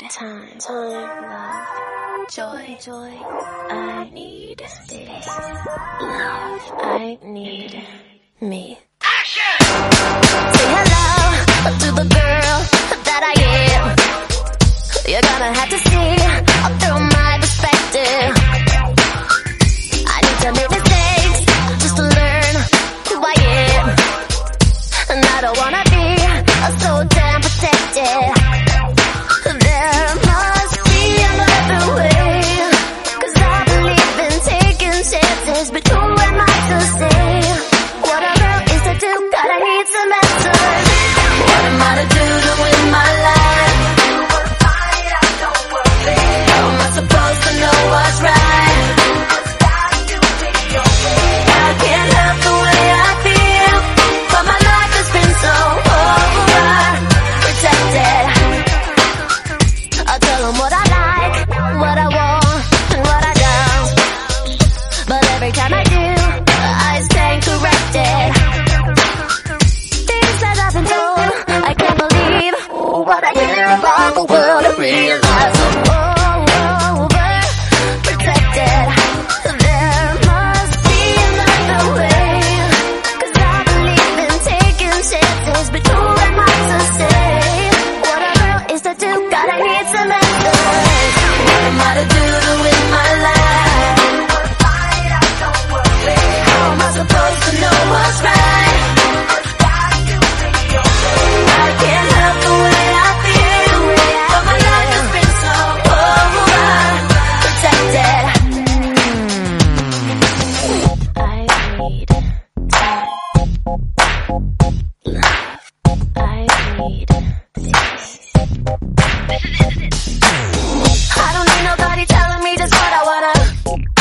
love, joy. I need this love. I need me. Action! Say hello to the girl that I am. You're gonna have to see through my perspective. I need to make mistakes just to learn who I am. And I don't wanna be so damn protected. There must be another way, 'cause I believe in taking chances. But who am I to say what a girl is to do? God, I need some answers. What am I to do to win my life? How am I supposed to know what's right? I can't help the way I feel, but my life has been so overprotected. I'll tell them what I like, what I want, and what I don't. But every time I do, I stand corrected. Things that I've been told, I can't believe what I hear about the world. I realize I'm overprotected. There must be another way, 'cause I believe in taking chances. But who am I to say what a girl is to do? God, I need some answers. What am I to do to win my life? How am I supposed to know what's right? I can't help the way I feel, but my life has been so overprotected. I need time, love. I need this. I don't need nobody telling me just what I wanna.